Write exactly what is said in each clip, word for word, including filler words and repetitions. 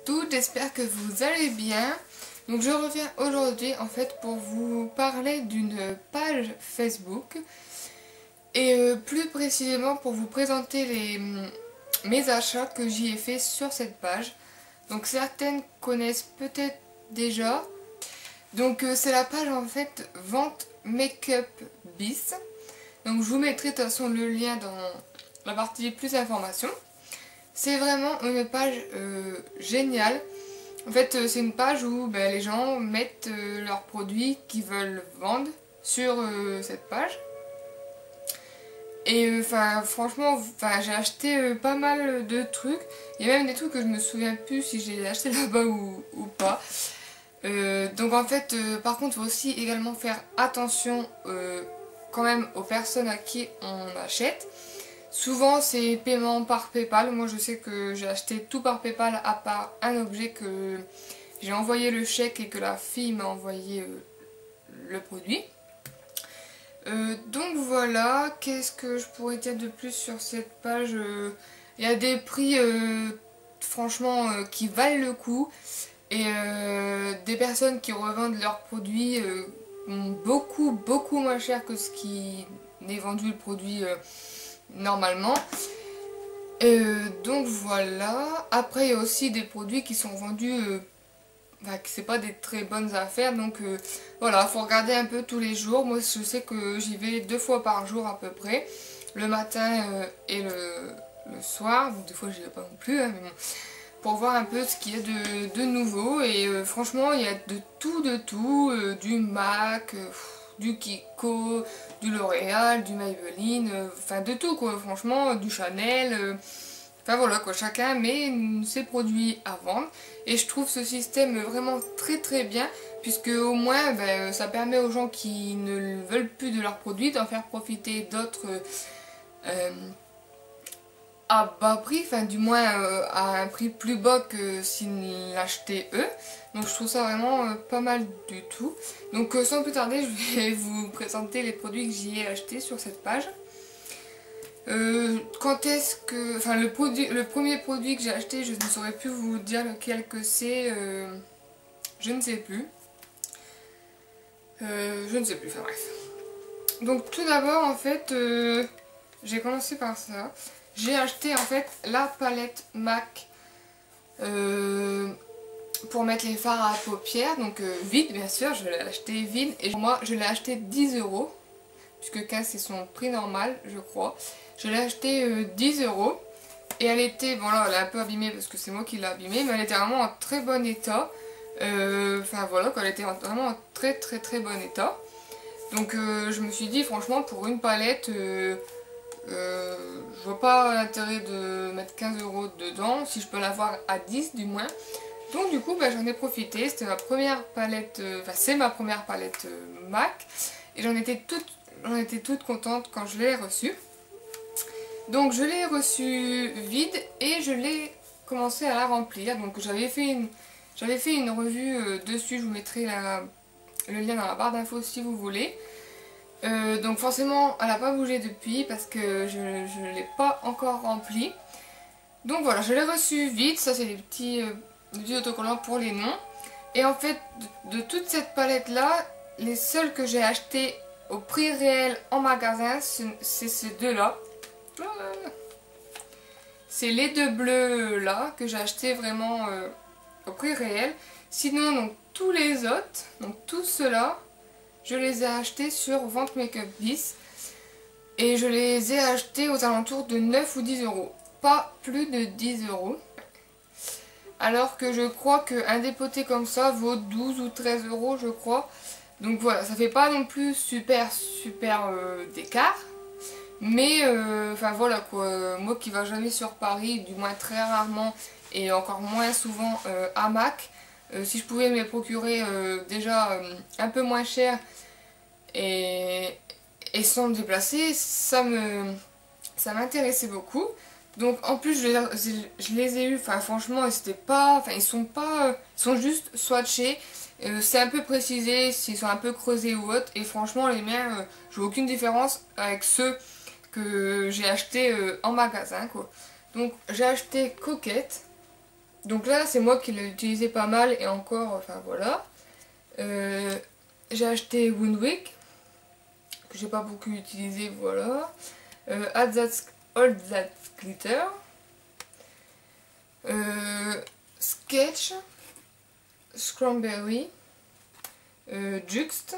toutes, j'espère que vous allez bien. Donc je reviens aujourd'hui en fait pour vous parler d'une page Facebook et euh, plus précisément pour vous présenter les, mes achats que j'y ai fait sur cette page. Donc certaines connaissent peut-être déjà. Donc euh, c'est la page en fait Vente Make-up Bis. Donc je vous mettrai de toute façon le lien dans la partie plus informations. C'est vraiment une page euh, géniale. En fait euh, c'est une page où ben, les gens mettent euh, leurs produits qu'ils veulent vendre sur euh, cette page. Et enfin euh, franchement j'ai acheté euh, pas mal de trucs. Il y a même des trucs que je me souviens plus si j'ai acheté là-bas ou, ou pas. Euh, donc en fait euh, par contre il faut aussi également faire attention euh, quand même aux personnes à qui on achète. Souvent c'est paiement par PayPal. Moi je sais que j'ai acheté tout par PayPal à part un objet que j'ai envoyé le chèque et que la fille m'a envoyé euh, le produit. Euh, donc voilà, qu'est-ce que je pourrais dire de plus sur cette page. euh, Il y a des prix euh, franchement euh, qui valent le coup. Et euh, des personnes qui revendent leurs produits euh, beaucoup beaucoup moins cher que ce qui n'est vendu le produit euh, normalement. Euh, donc voilà. Après il y a aussi des produits qui sont vendus, euh, bah, que c'est pas des très bonnes affaires. Donc euh, voilà, faut regarder un peu tous les jours. Moi je sais que j'y vais deux fois par jour à peu près. Le matin euh, et le, le soir. Bon, des fois j'y vais pas non plus, hein, mais bon. Pour voir un peu ce qu'il y a de, de nouveau. Et euh, franchement il y a de tout de tout, euh, du MAC, euh, du Kiko, du L'Oréal, du Maybelline, euh, enfin de tout quoi, franchement, du Chanel, euh, enfin voilà quoi, chacun met ses produits à vendre. Et je trouve ce système vraiment très très bien, puisque au moins ben, ça permet aux gens qui ne veulent plus de leurs produits d'en faire profiter d'autres euh, à bas prix, enfin du moins euh, à un prix plus bas que s'ils l'achetaient eux. Donc je trouve ça vraiment euh, pas mal du tout. Donc euh, sans plus tarder, je vais vous présenter les produits que j'y ai achetés sur cette page. Euh, quand est-ce que... Enfin le, produit, le premier produit que j'ai acheté, je ne saurais plus vous dire lequel que c'est. Euh, je ne sais plus. Euh, je ne sais plus, enfin bref. Donc tout d'abord en fait, euh, j'ai commencé par ça. J'ai acheté en fait la palette MAC euh, pour mettre les fards à paupières, donc euh, vide bien sûr, je l'ai acheté vide et moi je l'ai acheté dix euros, puisque quinze c'est son prix normal je crois. Je l'ai acheté euh, dix euros et elle était, bon là elle est un peu abîmée parce que c'est moi qui l'ai abîmée, mais elle était vraiment en très bon état. Euh, enfin voilà, elle était vraiment en très très très bon état. Donc euh, je me suis dit franchement pour une palette... Euh, Euh, je vois pas l'intérêt de mettre quinze euros dedans, si je peux l'avoir à dix du moins. Donc du coup bah, j'en ai profité, c'était ma première palette, euh, enfin c'est ma première palette euh, MAC. Et j'en étais toute, j'en étais toute contente quand je l'ai reçue. Donc je l'ai reçue vide et je l'ai commencé à la remplir. Donc j'avais fait une, j'avais fait une revue euh, dessus, je vous mettrai la, le lien dans la barre d'infos si vous voulez. Euh, donc forcément elle n'a pas bougé depuis parce que je ne l'ai pas encore rempli. Donc voilà, je l'ai reçu vide, ça c'est des petits, euh, des petits autocollants pour les noms. Et en fait de, de toute cette palette là, les seuls que j'ai achetés au prix réel en magasin, c'est ces deux là. C'est les deux bleus là que j'ai acheté vraiment euh, au prix réel. Sinon donc tous les autres, donc tous ceux-là, je les ai achetés sur Vente Make-up Bis et je les ai achetés aux alentours de neuf ou dix euros. Pas plus de dix euros. Alors que je crois qu'un dépoté comme ça vaut douze ou treize euros je crois. Donc voilà, ça fait pas non plus super super euh, d'écart. Mais euh, enfin voilà quoi, moi qui va jamais sur Paris, du moins très rarement et encore moins souvent euh, à MAC. Euh, si je pouvais me les procurer euh, déjà euh, un peu moins cher et, et sans me déplacer, ça me ça m'intéressait beaucoup. Donc en plus je, je les ai eu, enfin franchement c'était pas, enfin ils sont pas, ils sont juste swatchés. Euh, c'est un peu précisé s'ils sont un peu creusés ou autre, et franchement les miens, euh, je vois aucune différence avec ceux que j'ai achetés euh, en magasin quoi. Donc j'ai acheté Coquette. Donc là c'est moi qui l'ai utilisé pas mal et encore, enfin voilà. Euh, j'ai acheté Woonwijk, que j'ai pas beaucoup utilisé, voilà. Euh, All That, All That Glitter. Euh, Sketch, Cranberry, euh, Juxt.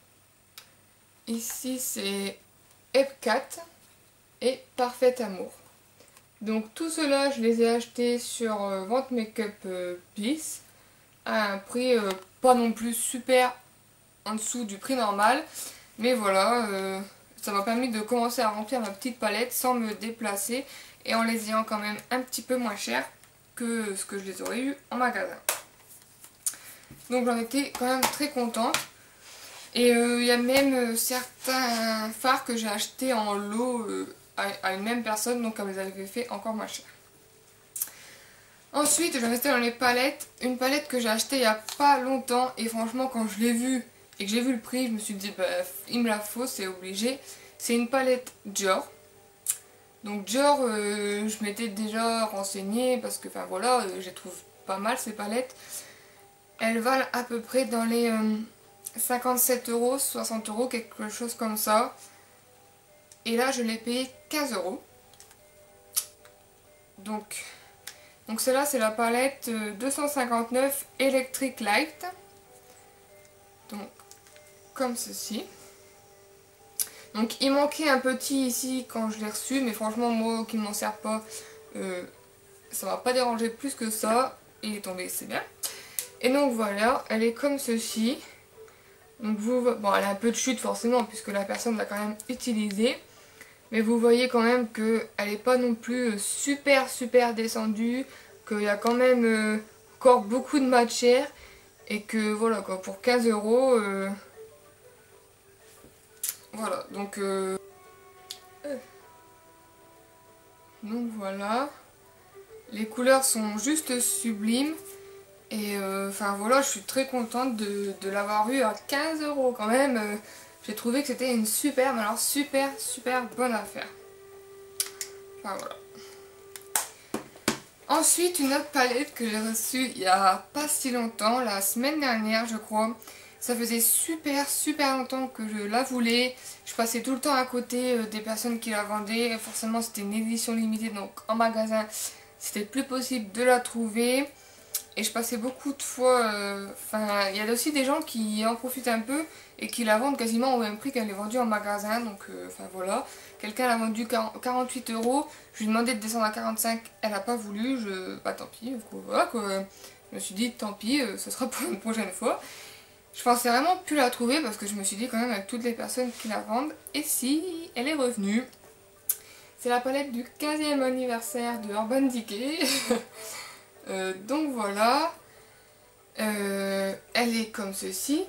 Ici c'est Epcat et Parfait Amour. Donc tout cela je les ai achetés sur euh, Vente Make-up euh, Bliss à un prix euh, pas non plus super en dessous du prix normal, mais voilà, euh, ça m'a permis de commencer à remplir ma petite palette sans me déplacer et en les ayant quand même un petit peu moins cher que ce que je les aurais eu en magasin. Donc j'en étais quand même très contente. Et il euh, y a même euh, certains fards que j'ai achetés en lot euh, à, à une même personne, donc elle les avait fait encore moins cher. Ensuite, j'en étais dans les palettes. Une palette que j'ai achetée il n'y a pas longtemps et franchement quand je l'ai vue et que j'ai vu le prix, je me suis dit bah il me la faut, c'est obligé. C'est une palette Dior. Donc Dior, euh, je m'étais déjà renseignée parce que enfin voilà, euh, je les trouve pas mal ces palettes. Elles valent à peu près dans les euh, cinquante-sept euros, soixante euros, quelque chose comme ça. Et là je l'ai payé quinze euros. Donc, donc celle-là c'est la palette euh, deux cent cinquante-neuf Electric Light. Donc comme ceci. Donc il manquait un petit ici quand je l'ai reçu, mais franchement moi qui ne m'en sers pas, euh, ça m'a pas dérangé plus que ça. Il est tombé, c'est bien. Et donc voilà, elle est comme ceci. Donc vous, bon elle a un peu de chute forcément puisque la personne l'a quand même utilisée. Mais vous voyez quand même qu'elle n'est pas non plus super super descendue. Qu'il y a quand même euh, encore beaucoup de matière. Et que voilà quoi, pour quinze euros... Euh, voilà, donc... Euh, donc voilà. Les couleurs sont juste sublimes. Et enfin euh, voilà, je suis très contente de, de l'avoir eu à quinze euros quand même. Euh, J'ai trouvé que c'était une super, mais alors super, super bonne affaire. Enfin voilà. Ensuite, une autre palette que j'ai reçue il n'y a pas si longtemps, la semaine dernière je crois. Ça faisait super, super longtemps que je la voulais. Je passais tout le temps à côté euh, des personnes qui la vendaient. Forcément, c'était une édition limitée, donc en magasin, c'était plus possible de la trouver. Et je passais beaucoup de fois, enfin euh, il y a aussi des gens qui en profitent un peu et qui la vendent quasiment au même prix qu'elle est vendue en magasin, donc enfin euh, voilà. Quelqu'un l'a vendue quarante-huit euros, je lui ai demandé de descendre à quarante-cinq, elle n'a pas voulu, je... bah tant pis, voilà quoi. Je me suis dit tant pis, euh, ce sera pour une prochaine fois. Je pensais vraiment plus la trouver parce que je me suis dit quand même avec toutes les personnes qui la vendent, et si, elle est revenue. C'est la palette du quinzième anniversaire de Urban Decay. Euh, donc voilà, euh, elle est comme ceci.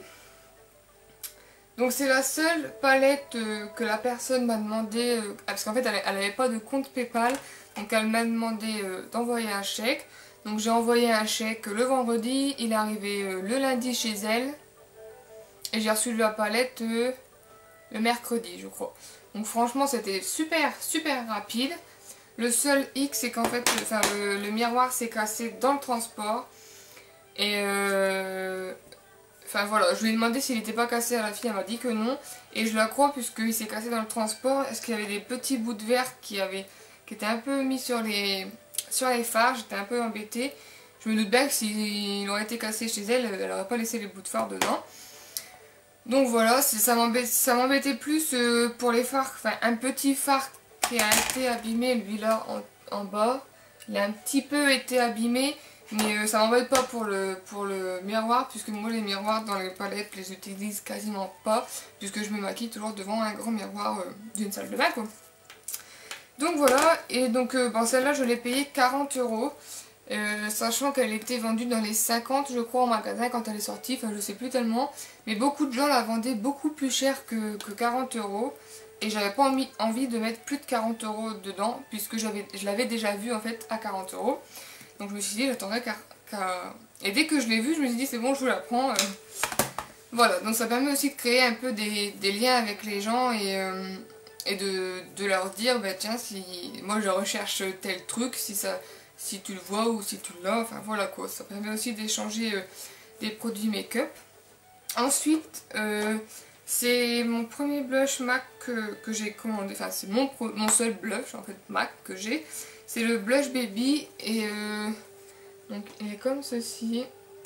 Donc c'est la seule palette euh, que la personne m'a demandé, euh, parce qu'en fait elle n'avait pas de compte PayPal, donc elle m'a demandé euh, d'envoyer un chèque. Donc j'ai envoyé un chèque le vendredi, il est arrivé euh, le lundi chez elle, et j'ai reçu la palette euh, le mercredi je crois. Donc franchement c'était super super rapide. Le seul hic c'est qu'en fait enfin, le, le miroir s'est cassé dans le transport. Et euh, enfin voilà, je lui ai demandé s'il n'était pas cassé à la fille, elle m'a dit que non. Et je la crois puisqu'il s'est cassé dans le transport. Est-ce qu'il y avait des petits bouts de verre qui, avaient, qui étaient un peu mis sur les, sur les phares, j'étais un peu embêtée. Je me doute bien que s'il aurait été cassé chez elle, elle n'aurait pas laissé les bouts de phare dedans. Donc voilà, ça m'embêtait plus pour les phares, enfin un petit phare qui a été abîmé, lui là en, en bas, il a un petit peu été abîmé, mais euh, ça m'embête pas pour le, pour le miroir, puisque moi les miroirs dans les palettes je les utilise quasiment pas, puisque je me maquille toujours devant un grand miroir euh, d'une salle de bain quoi. Donc voilà, et donc euh, bon, celle-là je l'ai payée quarante euros, euh, sachant qu'elle était vendue dans les cinquante je crois en magasin quand elle est sortie, enfin je sais plus tellement, mais beaucoup de gens la vendaient beaucoup plus cher que, que quarante euros. Et j'avais pas envie, envie de mettre plus de quarante euros dedans, puisque je l'avais déjà vu en fait à quarante euros. Donc je me suis dit j'attendrai qu'à... qu'à... Et dès que je l'ai vu, je me suis dit c'est bon, je vous la prends. Euh... Voilà, donc ça permet aussi de créer un peu des, des liens avec les gens et, euh, et de, de leur dire, bah tiens, si moi je recherche tel truc, si ça, si tu le vois ou si tu l'as, enfin voilà quoi, ça permet aussi d'échanger euh, des produits make-up. Ensuite, euh, c'est mon premier blush MAC que, que j'ai commandé, enfin c'est mon, mon seul blush en fait MAC que j'ai, c'est le blush baby et euh, donc il est comme ceci.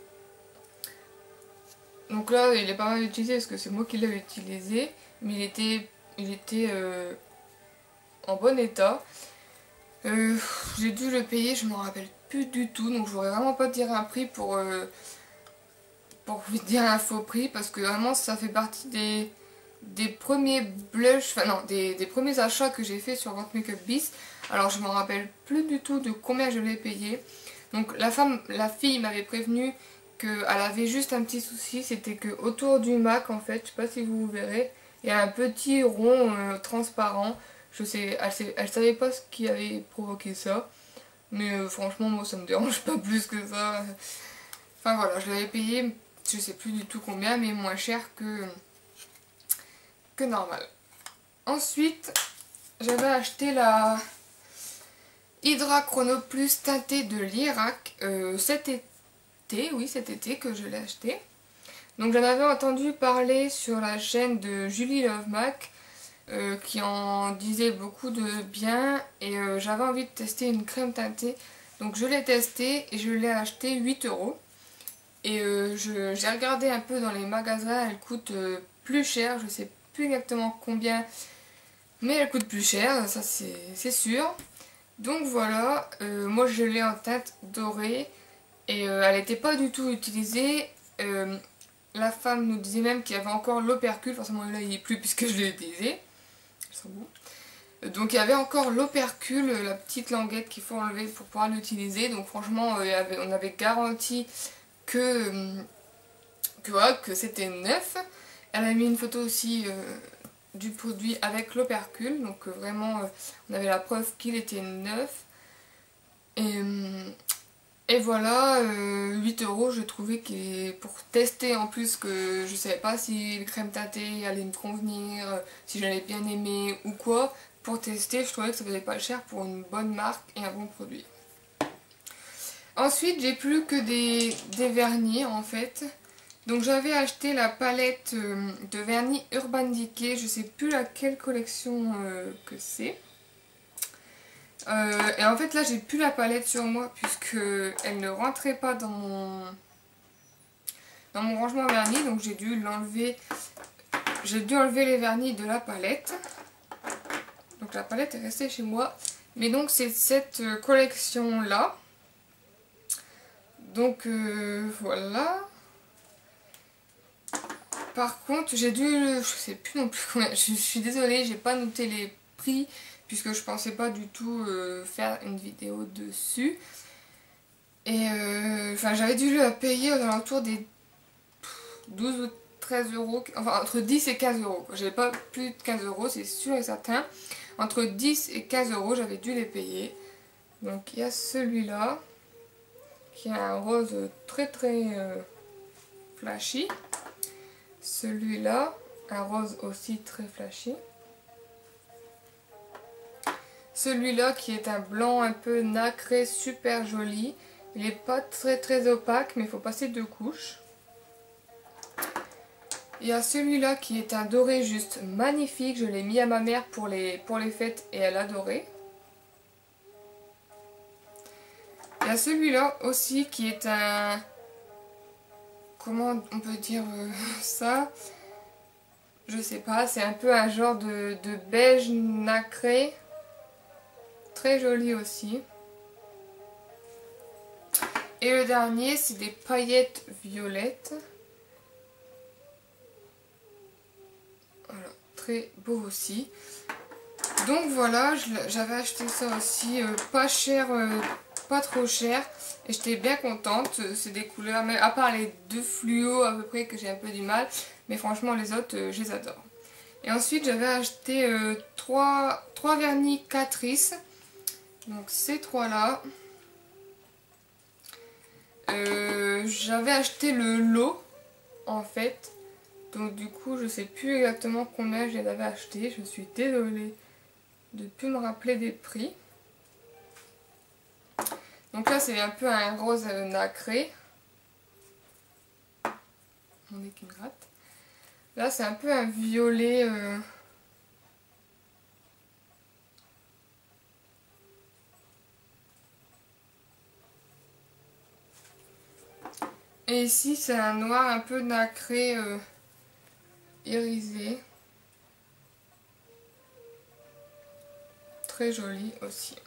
Donc là il est pas mal utilisé parce que c'est moi qui l'ai utilisé, mais il était, il était euh, en bon état. Euh, j'ai dû le payer, je m'en rappelle plus du tout, donc je voudrais vraiment pas dire un prix pour, euh, pour vous dire un faux prix, parce que vraiment ça fait partie des, des premiers blushs, enfin non, des, des premiers achats que j'ai fait sur What Makeup Biz. Alors je m'en rappelle plus du tout de combien je l'ai payé. Donc la femme, la fille m'avait prévenu qu'elle avait juste un petit souci, c'était que autour du MAC en fait, je sais pas si vous verrez, il y a un petit rond euh, transparent. Je sais, elle, sait, elle savait pas ce qui avait provoqué ça, mais euh, franchement moi ça me dérange pas plus que ça. Enfin voilà, je l'avais payé, je sais plus du tout combien, mais moins cher que, que normal. Ensuite, j'avais acheté la Hydra Chrono Plus teintée de l'Irak euh, cet été, oui cet été que je l'ai acheté. Donc j'en avais entendu parler sur la chaîne de Julie Love Mac, Euh, qui en disait beaucoup de bien et euh, j'avais envie de tester une crème teintée, donc je l'ai testée et je l'ai acheté huit euros et euh, j'ai regardé un peu dans les magasins, elle coûte euh, plus cher, je sais plus exactement combien, mais elle coûte plus cher, ça c'est sûr. Donc voilà, euh, moi je l'ai en teinte dorée et euh, elle n'était pas du tout utilisée. euh, la femme nous disait même qu'il y avait encore l'opercule, forcément là il n'y est plus puisque je l'ai utilisé. Donc il y avait encore l'opercule, la petite languette qu'il faut enlever pour pouvoir l'utiliser. Donc franchement il y avait, on avait garanti que, que, voilà, que c'était neuf. Elle a mis une photo aussi euh, du produit avec l'opercule. Donc euh, vraiment euh, on avait la preuve qu'il était neuf. Et, et voilà, euh, huit euros, je trouvais que pour tester en plus que je savais pas si le crème teintée allait me convenir, si j'allais bien aimer ou quoi. Pour tester, je trouvais que ça faisait pas cher pour une bonne marque et un bon produit. Ensuite, j'ai plus que des, des vernis en fait. Donc j'avais acheté la palette euh, de vernis Urban Decay, je sais plus laquelle collection euh, que c'est. Euh, et en fait là j'ai plus la palette sur moi puisque elle ne rentrait pas dans mon, dans mon rangement vernis, donc j'ai dû l'enlever. J'ai dû enlever les vernis de la palette. Donc la palette est restée chez moi. Mais donc c'est cette collection là. Donc euh, voilà. Par contre j'ai dû, je sais plus non plus combien, je suis désolée, j'ai pas noté les prix puisque je pensais pas du tout euh, faire une vidéo dessus. Et euh, enfin j'avais dû le payer aux alentours des douze ou treize euros, enfin entre dix et quinze euros. J'avais pas plus de quinze euros, c'est sûr et certain. Entre dix et quinze euros, j'avais dû les payer. Donc il y a celui-là, qui a un rose très très euh, flashy. Celui-là, un rose aussi très flashy. Celui-là qui est un blanc un peu nacré, super joli. Il n'est pas très très opaque, mais il faut passer deux couches. Il y a celui-là qui est un doré juste magnifique. Je l'ai mis à ma mère pour les, pour les fêtes et elle adorait. Il y a celui-là aussi qui est un... Comment on peut dire euh, ça? Je sais pas, c'est un peu un genre de, de beige nacré. Très joli aussi. Et le dernier, c'est des paillettes violettes. Voilà, très beau aussi. Donc voilà, j'avais acheté ça aussi, euh, pas cher, euh, pas trop cher. Et j'étais bien contente, c'est des couleurs, mais à part les deux fluos à peu près que j'ai un peu du mal. Mais franchement les autres, euh, je les adore. Et ensuite j'avais acheté euh, trois vernis Catrice. Donc ces trois là. Euh, j'avais acheté le lot en fait. Donc du coup je sais plus exactement combien je les avais achetés. Je suis désolée de ne plus me rappeler des prix. Donc là c'est un peu un rose nacré. On est qui me gratte. Là c'est un peu un violet. Euh... Et ici c'est un noir un peu nacré euh, irisé. Très joli aussi.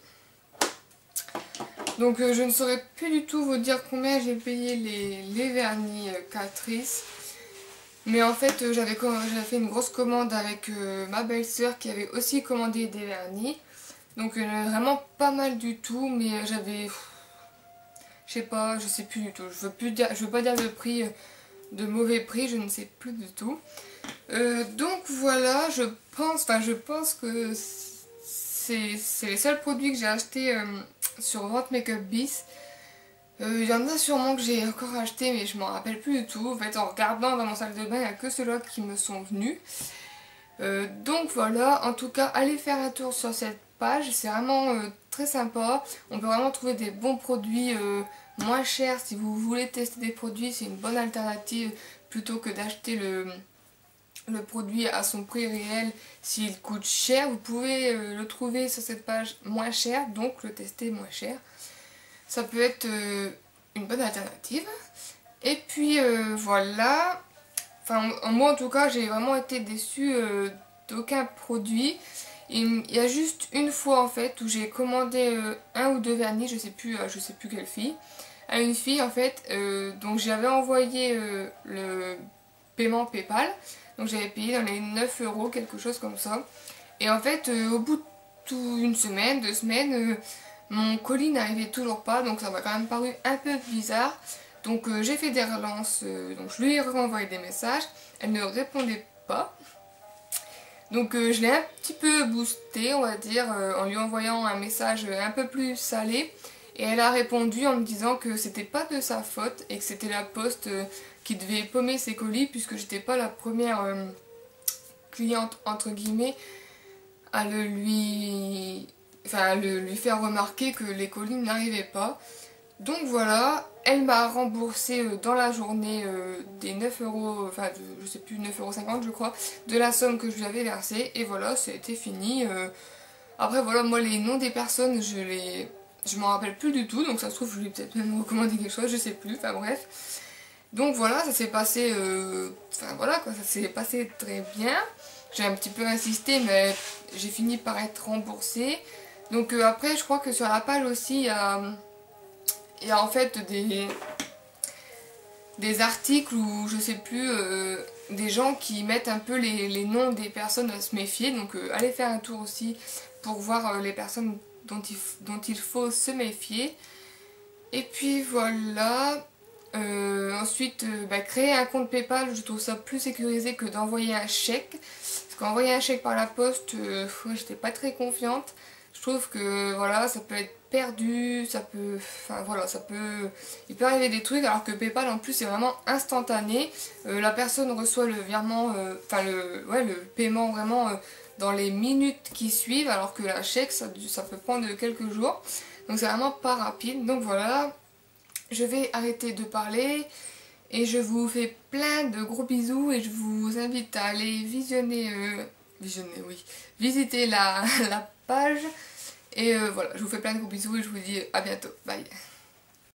Donc euh, je ne saurais plus du tout vous dire combien j'ai payé les, les vernis euh, Catrice. Mais en fait euh, j'avais fait une grosse commande avec euh, ma belle-sœur qui avait aussi commandé des vernis. Donc euh, vraiment pas mal du tout, mais euh, j'avais... Je sais pas, je sais plus du tout. Je veux plus dire, je veux pas dire le prix, euh, de mauvais prix, je ne sais plus du tout. Euh, donc voilà, je pense, enfin je pense que c'est les seuls produits que j'ai achetés euh, sur Vente Make-up Bis. Il euh, y en a sûrement que j'ai encore acheté mais je m'en rappelle plus du tout. En fait en regardant dans mon sac de bain il n'y a que ceux-là qui me sont venus. Euh, donc voilà, en tout cas allez faire un tour sur cette page, c'est vraiment euh, très sympa. On peut vraiment trouver des bons produits euh, moins chers si vous voulez tester des produits, c'est une bonne alternative plutôt que d'acheter le... le produit à son prix réel. S'il coûte cher, vous pouvez euh, le trouver sur cette page moins cher, donc le tester moins cher. Ça peut être euh, une bonne alternative. Et puis euh, voilà. Enfin, moi en tout cas, j'ai vraiment été déçue euh, d'aucun produit. Il y a juste une fois en fait où j'ai commandé euh, un ou deux vernis, je sais plus, euh, je sais plus quelle fille, à une fille en fait. Euh, donc j'avais envoyé euh, le paiement PayPal. Donc j'avais payé dans les neuf euros, quelque chose comme ça. Et en fait, euh, au bout de tout une semaine, deux semaines, euh, mon colis n'arrivait toujours pas. Donc ça m'a quand même paru un peu bizarre. Donc euh, j'ai fait des relances, euh, donc je lui ai renvoyé des messages. Elle ne répondait pas. Donc euh, je l'ai un petit peu boosté, on va dire, euh, en lui envoyant un message un peu plus salé. Et elle a répondu en me disant que c'était pas de sa faute et que c'était la poste euh, qui devait paumer ses colis, puisque j'étais pas la première euh, cliente entre guillemets à le lui, enfin, à le, lui faire remarquer que les colis n'arrivaient pas. Donc voilà, elle m'a remboursé euh, dans la journée euh, des neuf euros, enfin de, je sais plus, neuf euros cinquante je crois, de la somme que je lui avais versée. Et voilà, c'était fini. Euh, après voilà, moi les noms des personnes, je les... Je m'en rappelle plus du tout, donc ça se trouve je lui ai peut-être même recommandé quelque chose, je sais plus, enfin bref. Donc voilà, ça s'est passé, euh, enfin voilà quoi, ça s'est passé très bien. J'ai un petit peu insisté, mais j'ai fini par être remboursée. Donc euh, après, je crois que sur la page aussi, il y a, il y a en fait des, des articles ou je sais plus, euh, des gens qui mettent un peu les, les noms des personnes à se méfier. Donc euh, allez faire un tour aussi pour voir euh, les personnes dont il, dont il faut se méfier. Et puis voilà. Euh, ensuite, euh, bah, créer un compte PayPal, je trouve ça plus sécurisé que d'envoyer un chèque. Parce qu'envoyer un chèque par la poste, euh, j'étais pas très confiante. Je trouve que voilà, ça peut être perdu, ça peut, enfin voilà, ça peut, il peut arriver des trucs. Alors que PayPal en plus c'est vraiment instantané. Euh, la personne reçoit le virement, euh, enfin le, ouais, le paiement vraiment euh, dans les minutes qui suivent. Alors que la chèque, ça, ça peut prendre quelques jours. Donc c'est vraiment pas rapide. Donc voilà. Je vais arrêter de parler et je vous fais plein de gros bisous et je vous invite à aller visionner, euh, visionner oui, visiter la, la page. Et euh, voilà, je vous fais plein de gros bisous et je vous dis à bientôt. Bye.